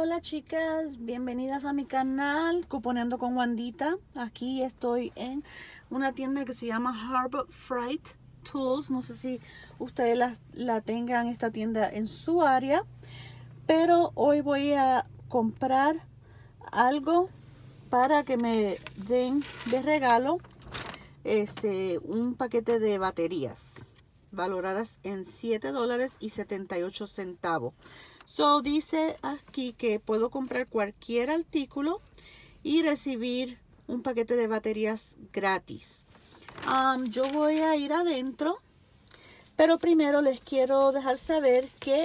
Hola chicas, bienvenidas a mi canal Cuponeando con Wandita. Aquí estoy en una tienda que se llama Harbor Freight Tools. No sé si ustedes la tengan esta tienda en su área, pero hoy voy a comprar algo para que me den de regalo un paquete de baterías valoradas en $7.78. So dice aquí que puedo comprar cualquier artículo y recibir un paquete de baterías gratis. Yo voy a ir adentro, pero primero les quiero dejar saber que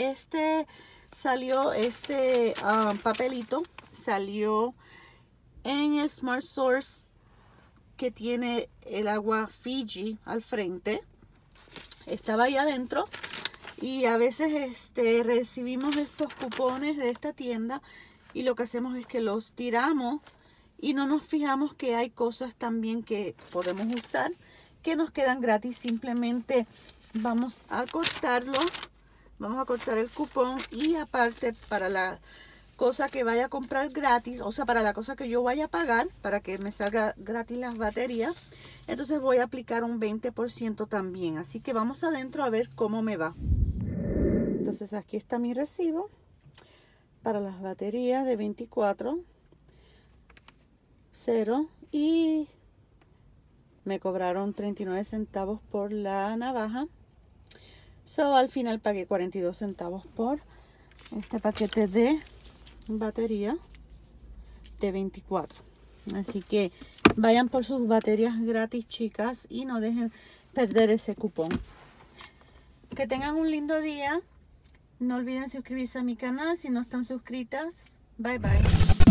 papelito salió en el Smart Source que tiene el agua Fiji al frente. Estaba ahí adentro. Y a veces recibimos estos cupones de esta tienda y lo que hacemos es que los tiramos y no nos fijamos que hay cosas también que podemos usar que nos quedan gratis. Simplemente vamos a cortarlo, vamos a cortar el cupón y aparte para la cosa que vaya a comprar gratis, o sea, para la cosa que yo vaya a pagar para que me salga gratis las baterías, entonces voy a aplicar un 20% también. Así que vamos adentro a ver cómo me va. Entonces aquí está mi recibo para las baterías de 24, 0, y me cobraron 39 centavos por la navaja. So al final pagué 42 centavos por este paquete de batería de 24. Así que vayan por sus baterías gratis, chicas, y no dejen perder ese cupón. Que tengan un lindo día. No olviden suscribirse a mi canal si no están suscritas. Bye bye.